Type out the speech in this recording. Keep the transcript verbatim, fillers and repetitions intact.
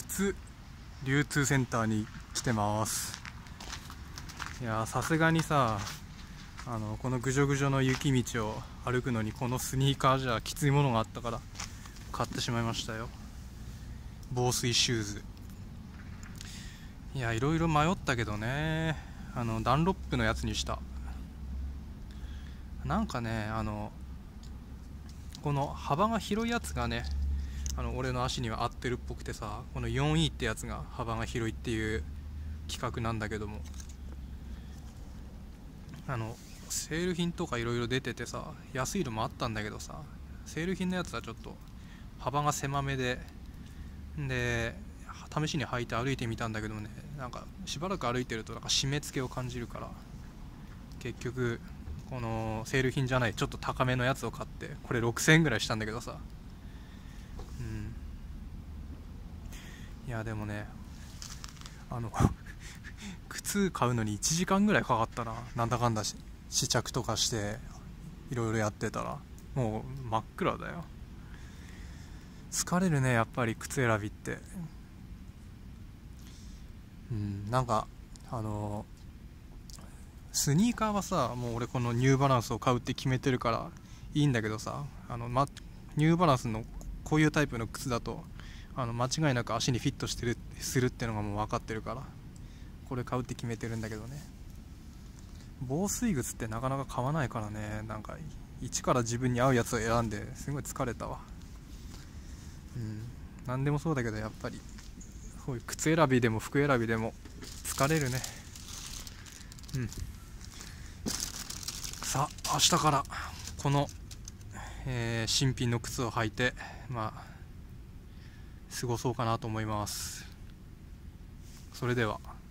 靴流通センターに来てます。いやさすがにさ、あのこのぐじょぐじょの雪道を歩くのにこのスニーカーじゃきついものがあったから買ってしまいましたよ。防水シューズ。いやいろいろ迷ったけどね、あのダンロップのやつにした。なんかね、あのこの幅が広いやつがね、あの俺の足には合ってるっぽくてさ、この フォーイー ってやつが幅が広いっていう企画なんだけども、あのセール品とかいろいろ出ててさ、安いのもあったんだけどさ、セール品のやつはちょっと幅が狭めで、で試しに履いて歩いてみたんだけどね、なんかしばらく歩いてるとなんか締め付けを感じるから、結局このセール品じゃないちょっと高めのやつを買って、これろくせんえんぐらいしたんだけどさ、うん、いやでもね、あの靴買うのにいちじかんぐらいかかったな。なんだかんだし試着とかしていろいろやってたらもう真っ暗だよ。疲れるねやっぱり靴選びって。うん、なんかあのスニーカーはさ、もう俺このニューバランスを買うって決めてるからいいんだけどさ、あの、ま、ニューバランスのこういうタイプの靴だとあの間違いなく足にフィットしてるするってのがもう分かってるから、これ買うって決めてるんだけどね。防水靴ってなかなか買わないからね、なんか一から自分に合うやつを選んですごい疲れたわ。うん、何でもそうだけどやっぱりこういう靴選びでも服選びでも疲れるね。うん。さあ明日からこの、えー新品の靴を履いてまあ過ごそうかなと思います。それでは。